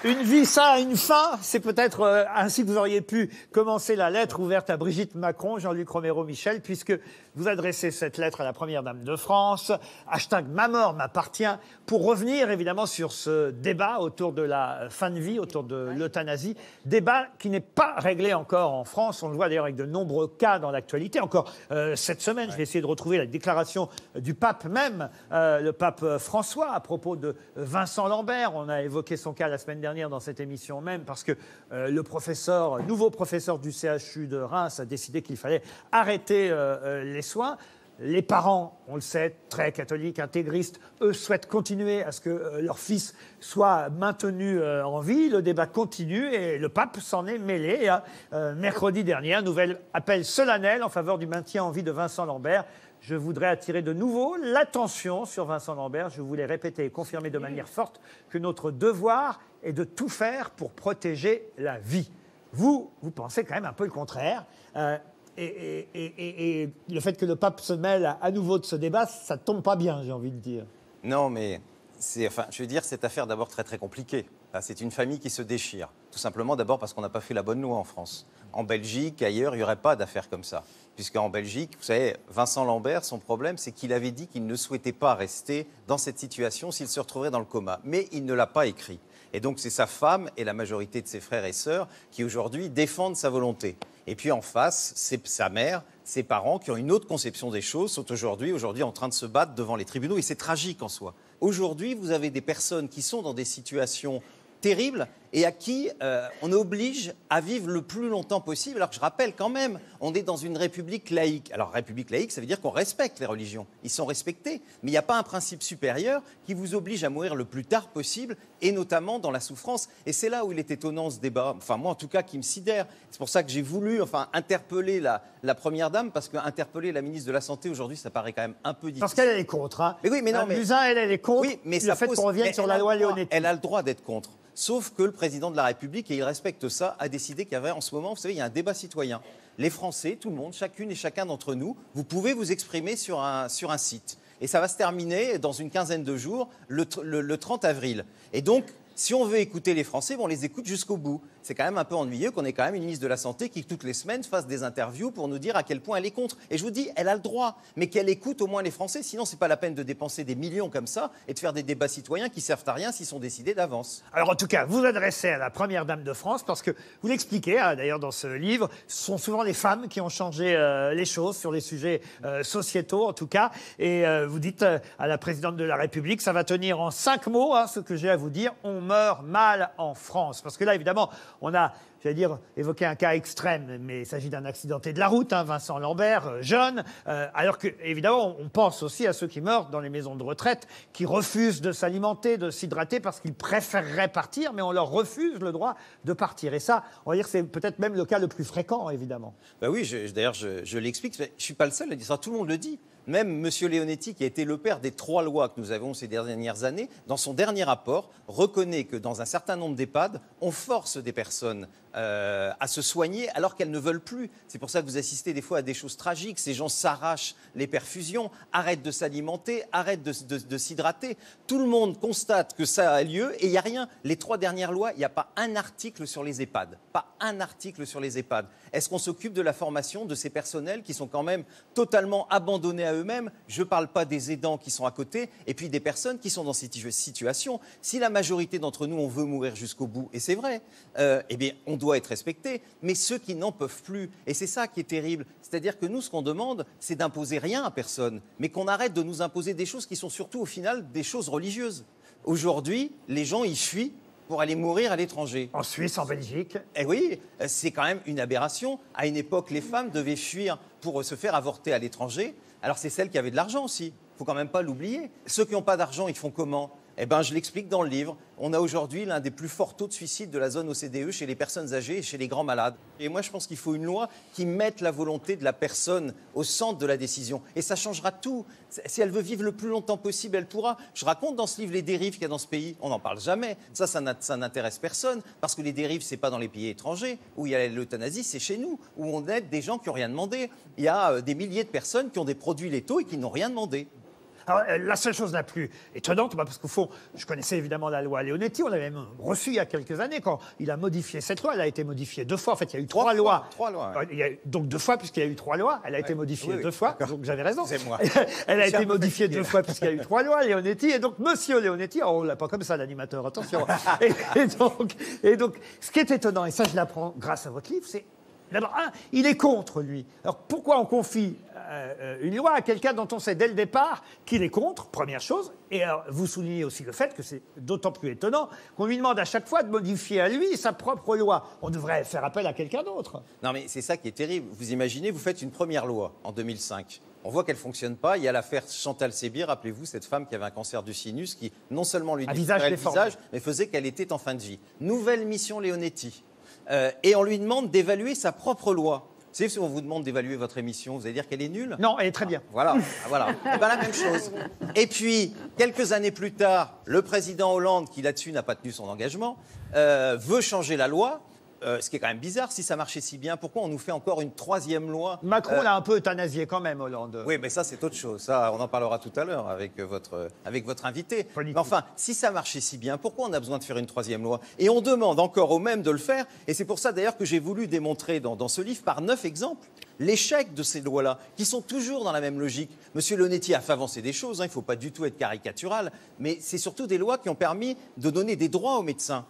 Une vie, ça a une fin. C'est peut-être ainsi que vous auriez pu commencer la lettre ouverte à Brigitte Macron, Jean-Luc Romero-Michel, puisque vous adressez cette lettre à la Première Dame de France. Hashtag Ma mort m'appartient. Pour revenir évidemment sur ce débat autour de la fin de vie, autour de l'euthanasie. Débat qui n'est pas réglé encore en France. On le voit d'ailleurs avec de nombreux cas dans l'actualité. Encore cette semaine, je vais essayer de retrouver la déclaration du pape même, le pape François, à propos de Vincent Lambert. On a évoqué son cas la semaine dernière dans cette émission même, parce que le nouveau professeur du CHU de Reims a décidé qu'il fallait arrêter les soins. Les parents, on le sait, très catholiques, intégristes, eux souhaitent continuer à ce que leur fils soit maintenu en vie. Le débat continue et le pape s'en est mêlé. Mercredi dernier, un nouvel appel solennel en faveur du maintien en vie de Vincent Lambert. Je voudrais attirer de nouveau l'attention sur Vincent Lambert. Je voulais répéter et confirmer de manière forte que notre devoir est de tout faire pour protéger la vie. Vous pensez quand même un peu le contraire. Et le fait que le pape se mêle à nouveau de ce débat, ça tombe pas bien, j'ai envie de dire. Non, mais je veux dire, cette affaire d'abord très très compliquée. C'est une famille qui se déchire. Tout simplement d'abord parce qu'on n'a pas fait la bonne loi en France. En Belgique, ailleurs, il n'y aurait pas d'affaire comme ça. Puisqu'en Belgique, vous savez, Vincent Lambert, son problème, c'est qu'il avait dit qu'il ne souhaitait pas rester dans cette situation s'il se retrouverait dans le coma. Mais il ne l'a pas écrit. Et donc, c'est sa femme et la majorité de ses frères et sœurs qui, aujourd'hui, défendent sa volonté. Et puis, en face, c'est sa mère, ses parents, qui ont une autre conception des choses, sont aujourd'hui en train de se battre devant les tribunaux. Et c'est tragique en soi. Aujourd'hui, vous avez des personnes qui sont dans des situations terribles et à qui on oblige à vivre le plus longtemps possible. Alors que je rappelle quand même, on est dans une république laïque. Alors république laïque, ça veut dire qu'on respecte les religions. Ils sont respectés, mais il n'y a pas un principe supérieur qui vous oblige à mourir le plus tard possible, et notamment dans la souffrance. Et c'est là où il est étonnant ce débat, enfin moi en tout cas qui me sidère. C'est pour ça que j'ai voulu interpeller la Première Dame, parce qu'interpeller la ministre de la Santé aujourd'hui, ça paraît quand même un peu difficile. Parce qu'elle est contre. Hein. Mais oui, mais non, mais... Buzyn, elle est contre. Oui, mais le fait qu'on revienne sur la loi Leonetti. Elle a le droit d'être contre. Sauf que le président de la République, et il respecte ça, a décidé qu'il y avait en ce moment, vous savez, il y a un débat citoyen. Les Français, tout le monde, chacune et chacun d'entre nous, vous pouvez vous exprimer sur un site. Et ça va se terminer dans une quinzaine de jours, le 30 avril. Et donc, si on veut écouter les Français, on les écoute jusqu'au bout. C'est quand même un peu ennuyeux qu'on ait quand même une ministre de la Santé qui, toutes les semaines, fasse des interviews pour nous dire à quel point elle est contre. Et je vous dis, elle a le droit, mais qu'elle écoute au moins les Français. Sinon, c'est pas la peine de dépenser des millions comme ça et de faire des débats citoyens qui servent à rien s'ils sont décidés d'avance. Alors, en tout cas, vous adressez à la Première Dame de France, parce que vous l'expliquez, d'ailleurs, dans ce livre, ce sont souvent les femmes qui ont changé les choses sur les sujets sociétaux, en tout cas. Et vous dites à la Présidente de la République, ça va tenir en 5 mots, ce que j'ai à vous dire, on meurt mal en France. Parce que là, évidemment, on a, j'allais dire, évoqué un cas extrême, mais il s'agit d'un accidenté de la route, Vincent Lambert, jeune, alors que, évidemment, on pense aussi à ceux qui meurent dans les maisons de retraite, qui refusent de s'alimenter, de s'hydrater, parce qu'ils préféreraient partir, mais on leur refuse le droit de partir. Et ça, on va dire que c'est peut-être même le cas le plus fréquent, évidemment. Ben oui, d'ailleurs, je l'explique, je ne suis pas le seul à dire ça, tout le monde le dit. Même M. Leonetti, qui a été le père des 3 lois que nous avons ces dernières années, dans son dernier rapport, reconnaît que dans un certain nombre d'EHPAD, on force des personnes à se soigner alors qu'elles ne veulent plus. C'est pour ça que vous assistez des fois à des choses tragiques. Ces gens s'arrachent les perfusions, arrêtent de s'alimenter, arrêtent de s'hydrater. Tout le monde constate que ça a lieu et il n'y a rien. Les 3 dernières lois, il n'y a pas un article sur les EHPAD. Pas un article sur les EHPAD. Est-ce qu'on s'occupe de la formation de ces personnels qui sont quand même totalement abandonnés à eux-mêmes? Je ne parle pas des aidants qui sont à côté et puis des personnes qui sont dans cette situation. Si la majorité d'entre nous, on veut mourir jusqu'au bout, et c'est vrai, eh bien, on doit être respecté, mais ceux qui n'en peuvent plus, et c'est ça qui est terrible, c'est-à-dire que nous, ce qu'on demande, c'est d'imposer rien à personne, mais qu'on arrête de nous imposer des choses qui sont surtout, au final, des choses religieuses. Aujourd'hui, les gens, ils fuient pour aller mourir à l'étranger. En Suisse, en Belgique. Eh oui, c'est quand même une aberration. À une époque, les femmes devaient fuir pour se faire avorter à l'étranger. Alors, c'est celles qui avaient de l'argent aussi. Il ne faut quand même pas l'oublier. Ceux qui n'ont pas d'argent, ils font comment? Eh bien, je l'explique dans le livre. On a aujourd'hui l'un des plus forts taux de suicide de la zone OCDE chez les personnes âgées et chez les grands malades. Et moi, je pense qu'il faut une loi qui mette la volonté de la personne au centre de la décision. Et ça changera tout. Si elle veut vivre le plus longtemps possible, elle pourra. Je raconte dans ce livre les dérives qu'il y a dans ce pays. On n'en parle jamais. Ça n'intéresse personne. Parce que les dérives, ce n'est pas dans les pays étrangers où il y a l'euthanasie, c'est chez nous, où on aide des gens qui n'ont rien demandé. Il y a des milliers de personnes qui ont des produits létaux et qui n'ont rien demandé. Alors, la seule chose la plus étonnante, parce qu'au fond, je connaissais évidemment la loi Leonetti, on l'avait même reçue il y a quelques années, quand il a modifié cette loi. Elle a été modifiée 2 fois. En fait, il y a eu 3 lois. 3 lois. Ouais. Il y a, donc 2 fois, puisqu'il y a eu 3 lois. Elle a été modifiée 2 fois. Donc j'avais raison. C'est moi. Elle a été modifiée 2 fois, puisqu'il y a eu 3 lois, Leonetti. Et donc, monsieur Leonetti, on ne l'a pas comme ça, l'animateur, attention. et donc, ce qui est étonnant, et ça, je l'apprends grâce à votre livre, c'est. D'abord, il est contre, lui. Alors, pourquoi on confie une loi à quelqu'un dont on sait dès le départ qu'il est contre, première chose. Et alors, vous soulignez aussi le fait que c'est d'autant plus étonnant qu'on lui demande à chaque fois de modifier à lui sa propre loi. On devrait faire appel à quelqu'un d'autre. Non, mais c'est ça qui est terrible. Vous imaginez, vous faites une première loi en 2005. On voit qu'elle ne fonctionne pas. Il y a l'affaire Chantal Sébir, rappelez-vous, cette femme qui avait un cancer du sinus, qui non seulement lui détruisait le visage, mais faisait qu'elle était en fin de vie. Nouvelle mission Leonetti. Et on lui demande d'évaluer sa propre loi. Vous savez, si on vous demande d'évaluer votre émission, vous allez dire qu'elle est nulle? Non, elle est très bien. Voilà. Et bien, la même chose. Et puis, quelques années plus tard, le président Hollande, qui là-dessus n'a pas tenu son engagement, veut changer la loi. Ce qui est quand même bizarre, si ça marchait si bien, pourquoi on nous fait encore une 3e loi? Macron l'a un peu euthanasié quand même, Hollande. Oui, mais ça, c'est autre chose. Ça, on en parlera tout à l'heure avec votre invité. Politique. Mais enfin, si ça marchait si bien, pourquoi on a besoin de faire une 3e loi? Et on demande encore aux mêmes de le faire. Et c'est pour ça, d'ailleurs, que j'ai voulu démontrer dans ce livre, par 9 exemples, l'échec de ces lois-là, qui sont toujours dans la même logique. Monsieur Leonetti a fait avancer des choses, il ne faut pas du tout être caricatural, mais c'est surtout des lois qui ont permis de donner des droits aux médecins.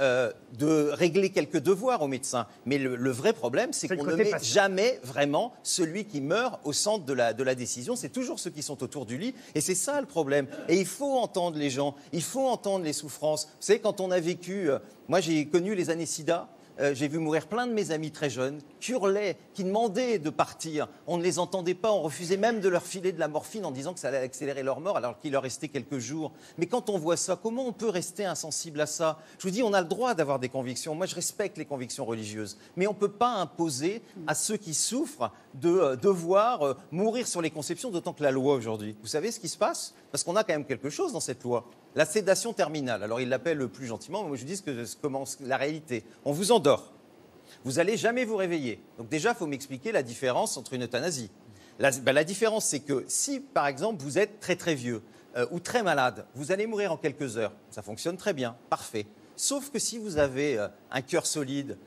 De régler quelques devoirs aux médecins. Mais le vrai problème, c'est qu'on ne met jamais vraiment celui qui meurt au centre de la décision. C'est toujours ceux qui sont autour du lit. Et c'est ça le problème. Et il faut entendre les gens. Il faut entendre les souffrances. Vous savez, quand on a vécu... moi, j'ai connu les années SIDA. J'ai vu mourir plein de mes amis très jeunes, qui hurlaient, qui demandaient de partir. On ne les entendait pas, on refusait même de leur filer de la morphine en disant que ça allait accélérer leur mort alors qu'il leur restait quelques jours. Mais quand on voit ça, comment on peut rester insensible à ça? Je vous dis, on a le droit d'avoir des convictions. Moi, je respecte les convictions religieuses. Mais on ne peut pas imposer à ceux qui souffrent de devoir mourir sur les conceptions, d'autant que la loi aujourd'hui. Vous savez ce qui se passe? Parce qu'on a quand même quelque chose dans cette loi. La sédation terminale. Alors, il l'appelle plus gentiment, mais moi, je dis comment la réalité. On vous endort. Vous n'allez jamais vous réveiller. Donc déjà, il faut m'expliquer la différence entre une euthanasie. La différence, c'est que si, par exemple, vous êtes très très vieux ou très malade, vous allez mourir en quelques heures. Ça fonctionne très bien, parfait. Sauf que si vous avez un cœur solide,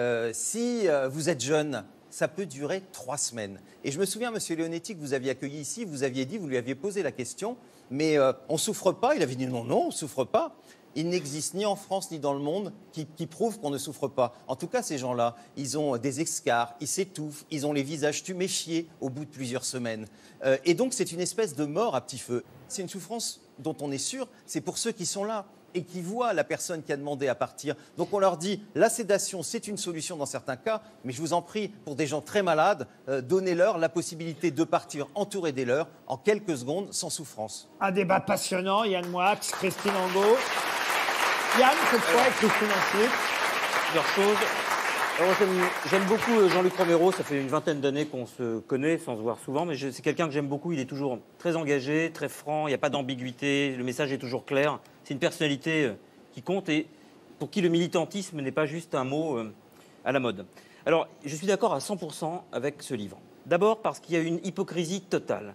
si vous êtes jeune, ça peut durer 3 semaines. Et je me souviens, monsieur Leonetti, que vous aviez accueilli ici, vous lui aviez posé la question, mais on ne souffre pas? Il avait dit non, on ne souffre pas. Il n'existe ni en France ni dans le monde qui prouve qu'on ne souffre pas. En tout cas, ces gens-là, ils ont des escarres, ils s'étouffent, ils ont les visages tuméfiés au bout de plusieurs semaines. Et donc, c'est une espèce de mort à petit feu. C'est une souffrance dont on est sûr, c'est pour ceux qui sont là et qui voient la personne qui a demandé à partir. Donc on leur dit, la sédation, c'est une solution dans certains cas, mais je vous en prie, pour des gens très malades, donnez-leur la possibilité de partir entourés des leurs en quelques secondes, sans souffrance. Un débat passionnant, Yann Moix, Christine Angot. Yann, cette fois, et Christine ensuite. Plusieurs choses. Alors, j'aime beaucoup Jean-Luc Romero, ça fait une vingtaine d'années qu'on se connaît sans se voir souvent, mais c'est quelqu'un que j'aime beaucoup, il est toujours très engagé, très franc, il n'y a pas d'ambiguïté, le message est toujours clair. C'est une personnalité qui compte et pour qui le militantisme n'est pas juste un mot à la mode. Alors, je suis d'accord à 100% avec ce livre. D'abord parce qu'il y a une hypocrisie totale.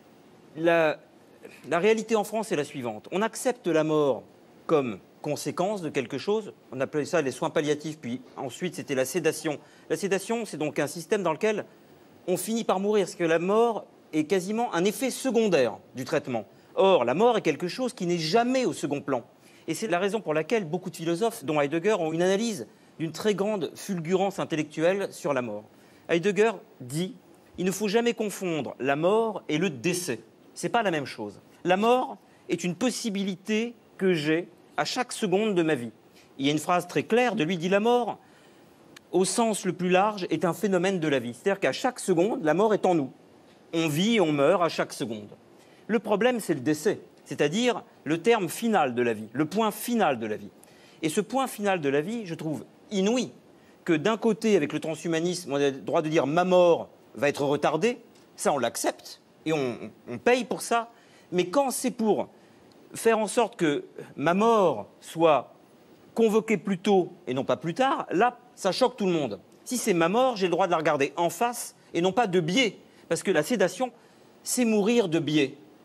La réalité en France est la suivante. On accepte la mort comme conséquence de quelque chose. On appelait ça les soins palliatifs, puis ensuite c'était la sédation. La sédation, c'est donc un système dans lequel on finit par mourir, parce que la mort est quasiment un effet secondaire du traitement. Or, la mort est quelque chose qui n'est jamais au second plan. Et c'est la raison pour laquelle beaucoup de philosophes, dont Heidegger, ont une analyse d'une très grande fulgurance intellectuelle sur la mort. Heidegger dit « Il ne faut jamais confondre la mort et le décès. Ce n'est pas la même chose. La mort est une possibilité que j'ai à chaque seconde de ma vie. » Il y a une phrase très claire de lui, dit la mort, au sens le plus large, est un phénomène de la vie. C'est-à-dire qu'à chaque seconde, la mort est en nous. On vit, on meurt à chaque seconde. Le problème, c'est le décès, c'est-à-dire le terme final de la vie, le point final de la vie. Et ce point final de la vie, je trouve inouï que d'un côté, avec le transhumanisme, on a le droit de dire « ma mort va être retardée », ça on l'accepte et on paye pour ça. Mais quand c'est pour faire en sorte que ma mort soit convoquée plus tôt et non pas plus tard, là, ça choque tout le monde. Si c'est ma mort, j'ai le droit de la regarder en face et non pas de biais. Parce que la sédation, c'est mourir de biais.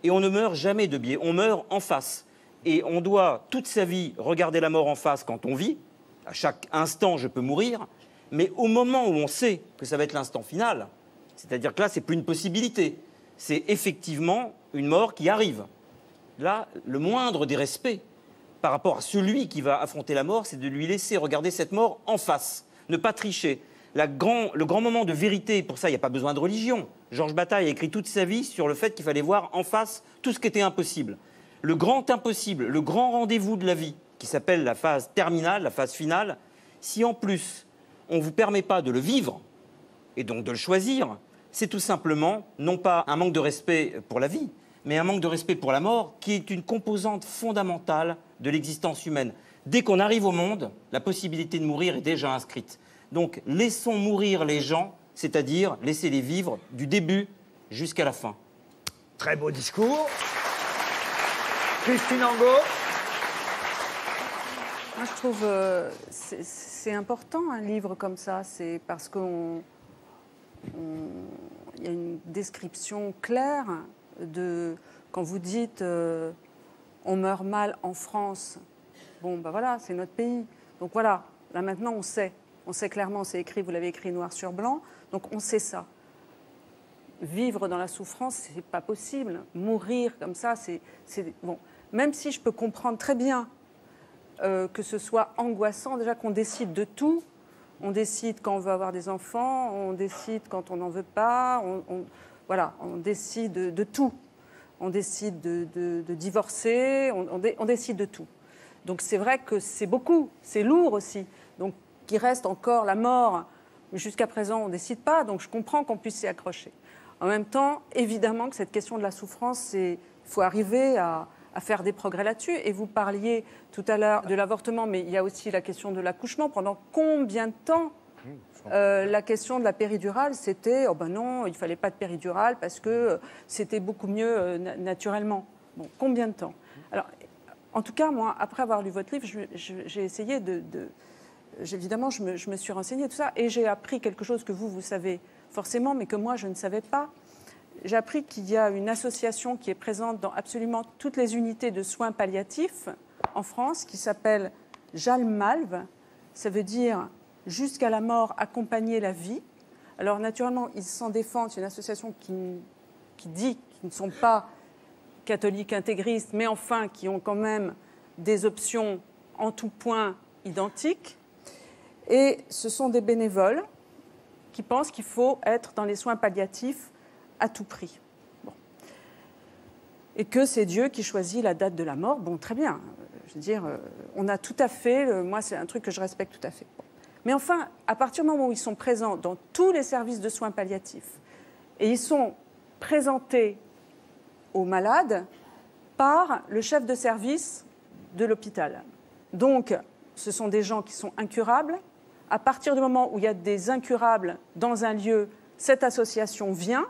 Et on ne meurt jamais de biais, on meurt en face. Et on doit toute sa vie regarder la mort en face quand on vit. À chaque instant, je peux mourir. Mais au moment où on sait que ça va être l'instant final, c'est-à-dire que là, ce n'est plus une possibilité. C'est effectivement une mort qui arrive. Là, le moindre des respects par rapport à celui qui va affronter la mort, c'est de lui laisser regarder cette mort en face, ne pas tricher. Le grand moment de vérité, pour ça, il n'y a pas besoin de religion. Georges Bataille a écrit toute sa vie sur le fait qu'il fallait voir en face tout ce qui était impossible. Le grand impossible, le grand rendez-vous de la vie, qui s'appelle la phase terminale, la phase finale, si en plus on ne vous permet pas de le vivre, et donc de le choisir, c'est tout simplement, non pas un manque de respect pour la vie, mais un manque de respect pour la mort, qui est une composante fondamentale de l'existence humaine. Dès qu'on arrive au monde, la possibilité de mourir est déjà inscrite. Donc laissons mourir les gens, c'est-à-dire laissez-les vivre du début jusqu'à la fin. Très beau discours. Christine Angot. Moi, je trouve c'est important un livre comme ça. C'est parce qu'il y a une description claire de quand vous dites on meurt mal en France. Bon, ben voilà, c'est notre pays. Donc voilà, là maintenant on sait clairement, c'est écrit, vous l'avez écrit noir sur blanc. Donc on sait ça. Vivre dans la souffrance, c'est pas possible. Mourir comme ça, c'est bon. Même si je peux comprendre très bien que ce soit angoissant, déjà qu'on décide de tout. On décide quand on veut avoir des enfants, on décide quand on n'en veut pas, voilà, on décide de tout. On décide de divorcer, on décide de tout. Donc c'est vrai que c'est beaucoup, c'est lourd aussi. Donc qu'il reste encore la mort, jusqu'à présent on ne décide pas, donc je comprends qu'on puisse s'y accrocher. En même temps, évidemment que cette question de la souffrance, il faut arriver à faire des progrès là-dessus. Et vous parliez tout à l'heure de l'avortement, mais il y a aussi la question de l'accouchement. Pendant combien de temps la question de la péridurale, c'était oh ben non, il ne fallait pas de péridurale parce que c'était beaucoup mieux naturellement. Bon, combien de temps? Alors, en tout cas, moi, après avoir lu votre livre, j'ai essayé évidemment, je me suis renseignée, tout ça, et j'ai appris quelque chose que vous savez forcément, mais que moi, je ne savais pas. J'ai appris qu'il y a une association qui est présente dans absolument toutes les unités de soins palliatifs en France, qui s'appelle JALMALV. Ça veut dire « Jusqu'à la mort, accompagner la vie ». Alors, naturellement, ils s'en défendent. C'est une association qui dit qu'ils ne sont pas catholiques intégristes, mais enfin, qui ont quand même des options en tout point identiques. Et ce sont des bénévoles qui pensent qu'il faut être dans les soins palliatifs à tout prix. Bon. Et que c'est Dieu qui choisit la date de la mort. Bon, très bien. Je veux dire, on a tout à fait... moi, c'est un truc que je respecte tout à fait. Bon. Mais enfin, à partir du moment où ils sont présents dans tous les services de soins palliatifs, et ils sont présentés aux malades par le chef de service de l'hôpital. Donc, ce sont des gens qui sont incurables. À partir du moment où il y a des incurables dans un lieu, cette association vient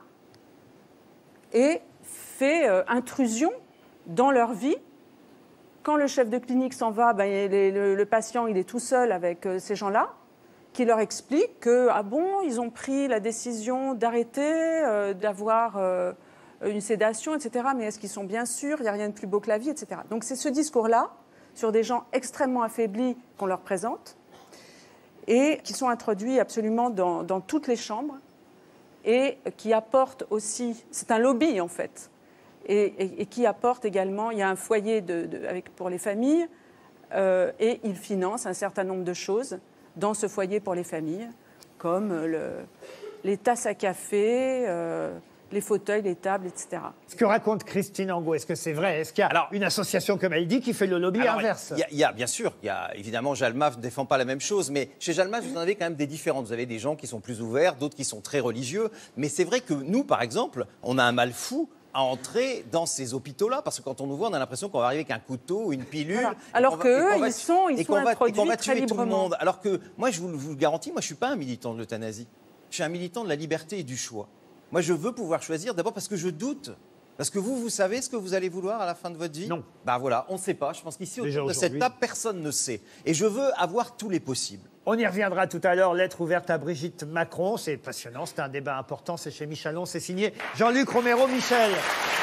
et fait intrusion dans leur vie. Quand le chef de clinique s'en va, le patient il est tout seul avec ces gens-là, qui leur expliquent que, ah bon, ils ont pris la décision d'arrêter, d'avoir une sédation, etc. Mais est-ce qu'ils sont bien sûrs? Il n'y a rien de plus beau que la vie, etc. Donc c'est ce discours-là, sur des gens extrêmement affaiblis qu'on leur présente, et qui sont introduits absolument dans toutes les chambres, et qui apporte aussi, c'est un lobby en fait, et qui apporte également, il y a un foyer pour les familles, et il finance un certain nombre de choses dans ce foyer pour les familles, comme les tasses à café, les fauteuils, les tables, etc. Ce que raconte Christine Angot, est-ce que c'est vrai? Est-ce qu'il y a une association, comme elle dit, qui fait le lobby inverse? Bien sûr, évidemment, Jalmaf ne défend pas la même chose, mais chez Jalmaf, vous en avez quand même des différentes. Vous avez des gens qui sont plus ouverts, d'autres qui sont très religieux. Mais c'est vrai que nous, par exemple, on a un mal fou à entrer dans ces hôpitaux-là, parce que quand on nous voit, on a l'impression qu'on va arriver avec un couteau ou une pilule. Voilà. Alors qu'eux, ils sont introduits très librement. Tout le monde. Alors que moi, je vous le garantis, moi, je ne suis pas un militant de l'euthanasie. Je suis un militant de la liberté et du choix. Moi, je veux pouvoir choisir, d'abord parce que je doute. Parce que vous savez ce que vous allez vouloir à la fin de votre vie? Non. Ben voilà, on ne sait pas. Je pense qu'ici, autour de cette table, personne ne sait. Et je veux avoir tous les possibles. On y reviendra tout à l'heure. Lettre ouverte à Brigitte Macron. C'est passionnant, c'est un débat important. C'est chez Michalon, c'est signé Jean-Luc Romero Michel.